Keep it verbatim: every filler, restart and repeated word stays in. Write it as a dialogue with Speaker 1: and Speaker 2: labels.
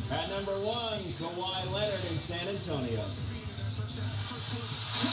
Speaker 1: At number one, Kawhi Leonard in San Antonio.